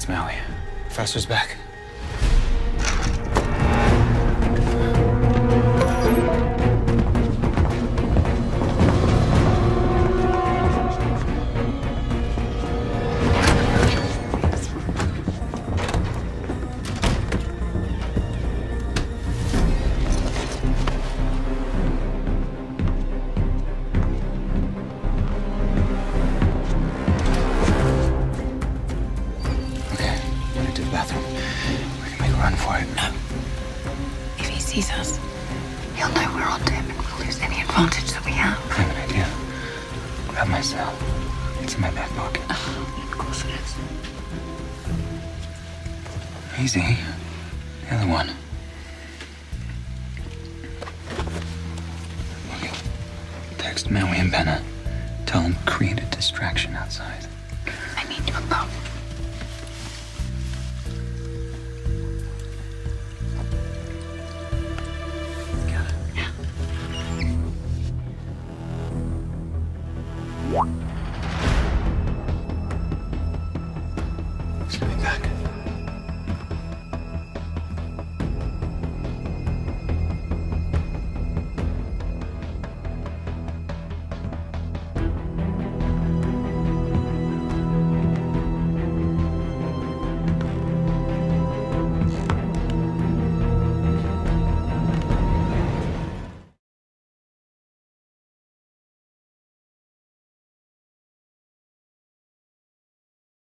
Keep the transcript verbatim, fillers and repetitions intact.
It's Maui. Professor's back. Run for it. No. If he sees us, he'll know we're onto him and we'll lose any advantage that we have. I have an idea. Grab my cell. It's in my back pocket. Oh, of course it is. Easy. The other one. Okay. Text Maui and Benna. Tell them create a distraction outside. I need your phone. Got it. Yeah.